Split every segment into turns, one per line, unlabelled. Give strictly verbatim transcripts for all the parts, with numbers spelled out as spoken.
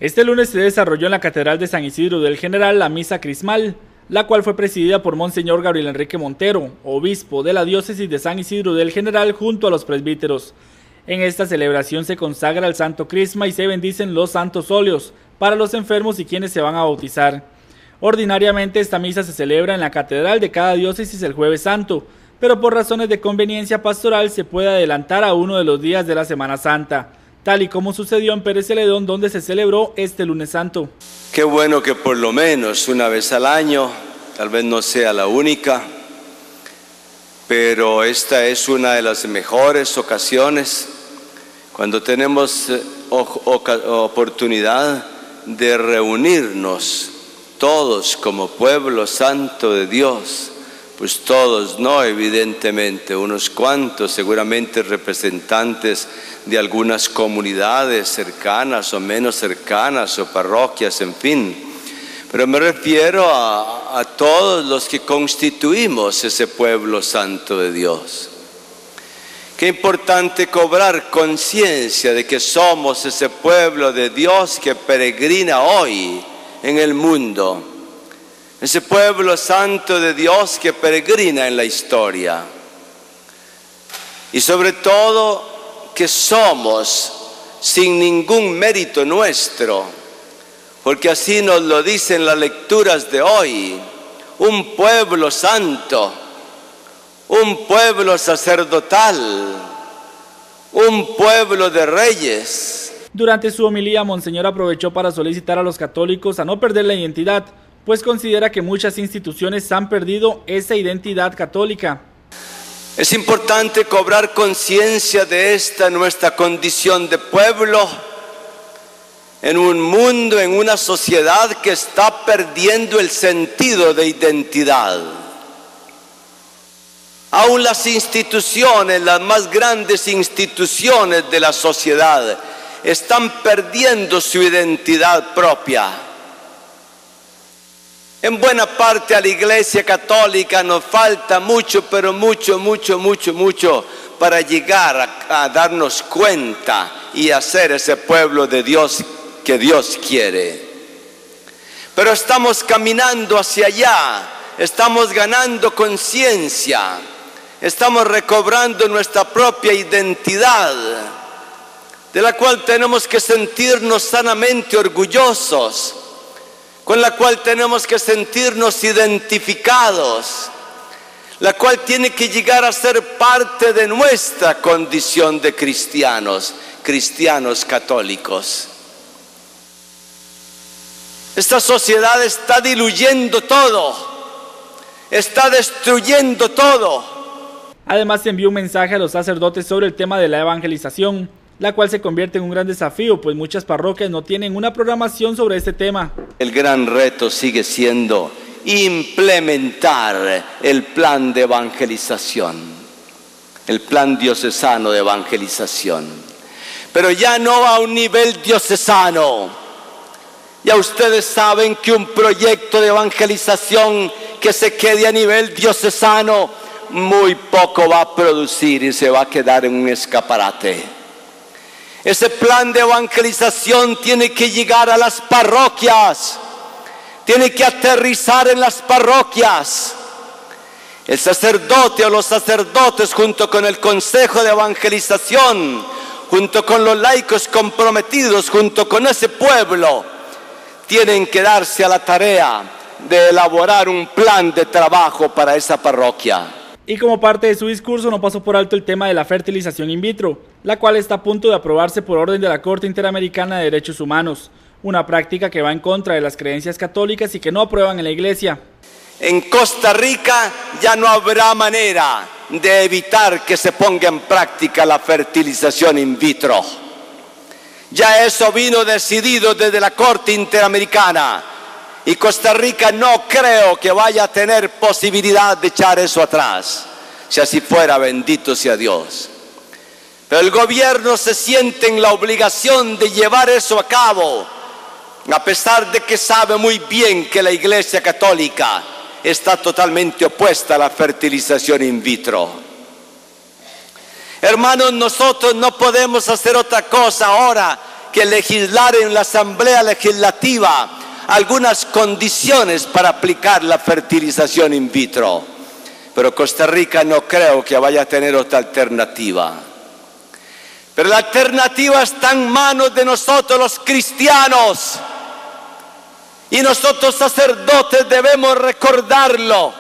Este lunes se desarrolló en la Catedral de San Isidro del General la misa crismal, la cual fue presidida por Monseñor Gabriel Enrique Montero, obispo de la diócesis de San Isidro del General, junto a los presbíteros. En esta celebración se consagra el Santo Crisma y se bendicen los santos óleos para los enfermos y quienes se van a bautizar. Ordinariamente esta misa se celebra en la catedral de cada diócesis el Jueves Santo, pero por razones de conveniencia pastoral se puede adelantar a uno de los días de la Semana Santa, tal y como sucedió en Pérez Celedón, donde se celebró este Lunes Santo.
Qué bueno que por lo menos una vez al año, tal vez no sea la única, pero esta es una de las mejores ocasiones cuando tenemos oportunidad de reunirnos todos como pueblo santo de Dios. Pues todos no, evidentemente, unos cuantos, seguramente representantes de algunas comunidades cercanas o menos cercanas o parroquias, en fin. Pero me refiero a, a todos los que constituimos ese pueblo santo de Dios. Qué importante cobrar conciencia de que somos ese pueblo de Dios que peregrina hoy en el mundo. Ese pueblo santo de Dios que peregrina en la historia. Y sobre todo que somos sin ningún mérito nuestro, porque así nos lo dicen las lecturas de hoy, un pueblo santo, un pueblo sacerdotal, un pueblo de reyes.
Durante su homilía, Monseñor aprovechó para solicitar a los católicos a no perder la identidad, pues considera que muchas instituciones han perdido esa identidad católica.
Es importante cobrar conciencia de esta nuestra condición de pueblo en un mundo, en una sociedad que está perdiendo el sentido de identidad. Aún las instituciones, las más grandes instituciones de la sociedad, están perdiendo su identidad propia. En buena parte a la Iglesia Católica nos falta mucho, pero mucho, mucho, mucho, mucho para llegar a, a darnos cuenta y hacer ese pueblo de Dios que Dios quiere. Pero estamos caminando hacia allá, estamos ganando conciencia, estamos recobrando nuestra propia identidad, de la cual tenemos que sentirnos sanamente orgullosos, con la cual tenemos que sentirnos identificados, la cual tiene que llegar a ser parte de nuestra condición de cristianos, cristianos católicos. Esta sociedad está diluyendo todo, está destruyendo todo.
Además envió un mensaje a los sacerdotes sobre el tema de la evangelización, la cual se convierte en un gran desafío, pues muchas parroquias no tienen una programación sobre este tema.
El gran reto sigue siendo implementar el plan de evangelización, el plan diocesano de evangelización, pero ya no a un nivel diocesano. Ya ustedes saben que un proyecto de evangelización que se quede a nivel diocesano muy poco va a producir y se va a quedar en un escaparate. Ese plan de evangelización tiene que llegar a las parroquias, tiene que aterrizar en las parroquias. El sacerdote o los sacerdotes, junto con el consejo de evangelización, junto con los laicos comprometidos, junto con ese pueblo, tienen que darse a la tarea de elaborar un plan de trabajo para esa parroquia.
Y como parte de su discurso no pasó por alto el tema de la fertilización in vitro, la cual está a punto de aprobarse por orden de la Corte Interamericana de Derechos Humanos, una práctica que va en contra de las creencias católicas y que no aprueban en la Iglesia.
En Costa Rica ya no habrá manera de evitar que se ponga en práctica la fertilización in vitro. Ya eso vino decidido desde la Corte Interamericana y Costa Rica no creo que vaya a tener posibilidad de echar eso atrás. Si así fuera, bendito sea Dios. Pero el gobierno se siente en la obligación de llevar eso a cabo, a pesar de que sabe muy bien que la Iglesia Católica está totalmente opuesta a la fertilización in vitro. Hermanos, nosotros no podemos hacer otra cosa ahora que legislar en la Asamblea Legislativa algunas condiciones para aplicar la fertilización in vitro. Pero Costa Rica no creo que vaya a tener otra alternativa. Pero la alternativa está en manos de nosotros los cristianos. Y nosotros sacerdotes debemos recordarlo.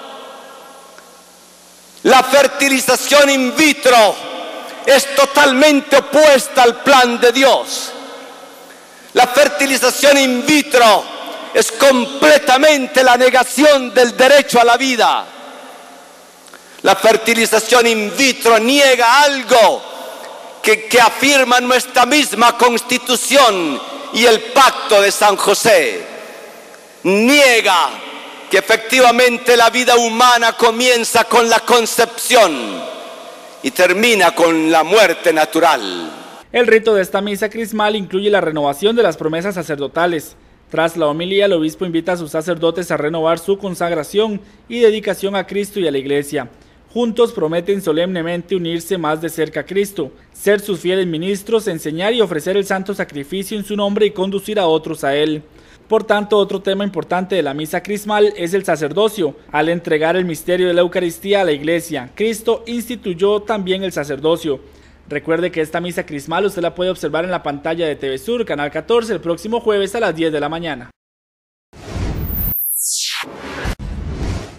La fertilización in vitro es totalmente opuesta al plan de Dios. La fertilización in vitro es completamente la negación del derecho a la vida. La fertilización in vitro niega algo que, que afirma nuestra misma Constitución y el Pacto de San José. Niega que efectivamente la vida humana comienza con la concepción y termina con la muerte natural.
El rito de esta misa crismal incluye la renovación de las promesas sacerdotales. Tras la homilía, el obispo invita a sus sacerdotes a renovar su consagración y dedicación a Cristo y a la Iglesia. Juntos prometen solemnemente unirse más de cerca a Cristo, ser sus fieles ministros, enseñar y ofrecer el santo sacrificio en su nombre y conducir a otros a él. Por tanto, otro tema importante de la misa crismal es el sacerdocio. Al entregar el misterio de la Eucaristía a la Iglesia, Cristo instituyó también el sacerdocio. Recuerde que esta misa crismal usted la puede observar en la pantalla de T V Sur, Canal catorce, el próximo jueves a las diez de la mañana.